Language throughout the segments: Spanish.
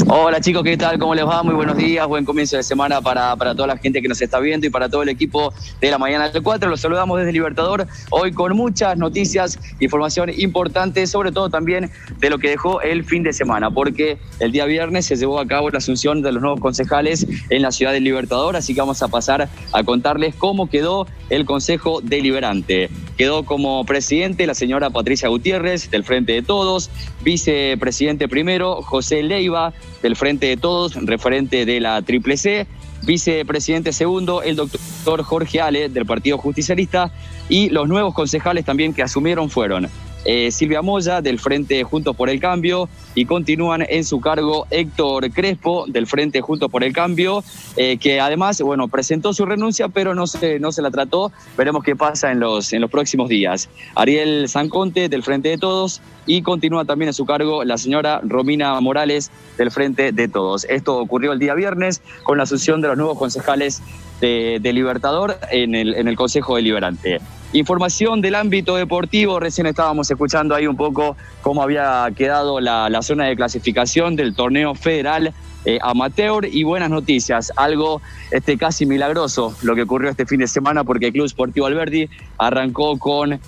Hola chicos, ¿qué tal? ¿Cómo les va? Muy buenos días, buen comienzo de semana para toda la gente que nos está viendo y para todo el equipo de la mañana del 4. Los saludamos desde Libertador, hoy con muchas noticias, información importante, sobre todo también de lo que dejó el fin de semana, porque el día viernes se llevó a cabo la asunción de los nuevos concejales en la ciudad del Libertador, así que vamos a pasar a contarles cómo quedó el Consejo Deliberante. Quedó como presidente la señora Patricia Gutiérrez, del Frente de Todos, vicepresidente primero, José Leiva, del Frente de Todos, referente de la Triple C, vicepresidente segundo, el doctor Jorge Ale, del Partido Justicialista, y los nuevos concejales también que asumieron fueron Silvia Moya, del Frente Juntos por el Cambio, y continúan en su cargo Héctor Crespo, del Frente Juntos por el Cambio, que además, bueno, presentó su renuncia, pero no se la trató. Veremos qué pasa en los próximos días. Ariel Sanconte, del Frente de Todos, y continúa también en su cargo la señora Romina Morales, del Frente de Todos. Esto ocurrió el día viernes con la asunción de los nuevos concejales de Libertador en el Consejo Deliberante. Información del ámbito deportivo, recién estábamos escuchando ahí un poco cómo había quedado la zona de clasificación del torneo federal amateur, y buenas noticias, algo casi milagroso lo que ocurrió este fin de semana, porque el Club Sportivo Alberdi arrancó con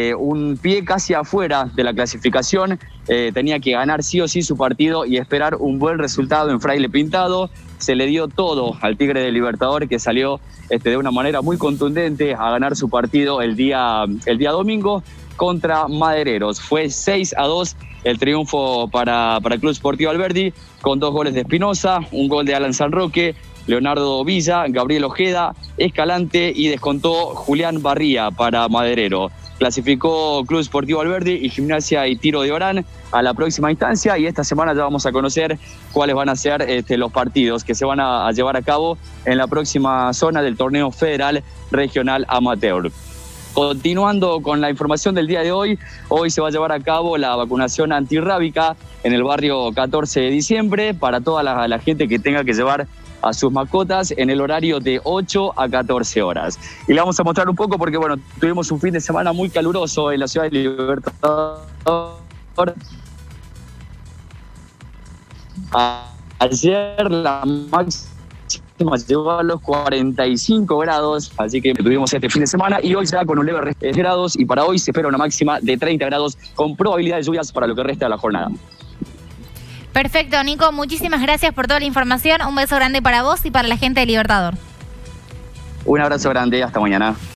un pie casi afuera de la clasificación. Tenía que ganar sí o sí su partido y esperar un buen resultado en Fraile Pintado. Se le dio todo al Tigre de Libertador, que salió de una manera muy contundente a ganar su partido el día domingo contra Madereros. Fue 6-2 el triunfo para el Club Sportivo Alberdi, con 2 goles de Espinosa, un gol de Alan San Roque, Leonardo Villa, Gabriel Ojeda, Escalante, y descontó Julián Barría para Maderero. Clasificó Club Sportivo Alberdi y Gimnasia y Tiro de Orán a la próxima instancia, y esta semana ya vamos a conocer cuáles van a ser los partidos que se van a llevar a cabo en la próxima zona del torneo federal regional amateur. Continuando con la información del día de hoy se va a llevar a cabo la vacunación antirrábica en el barrio 14 de diciembre para toda la gente que tenga que llevar a sus mascotas en el horario de 8 a 14 horas. Y le vamos a mostrar un poco porque, bueno, tuvimos un fin de semana muy caluroso en la ciudad de Libertador. Ayer la máxima llegó a los 45 grados, así que tuvimos este fin de semana, y hoy ya con un leve de grados, y para hoy se espera una máxima de 30 grados con probabilidad de lluvias para lo que resta de la jornada. Perfecto, Nico, muchísimas gracias por toda la información. Un beso grande para vos y para la gente de Libertador. Un abrazo grande, hasta mañana.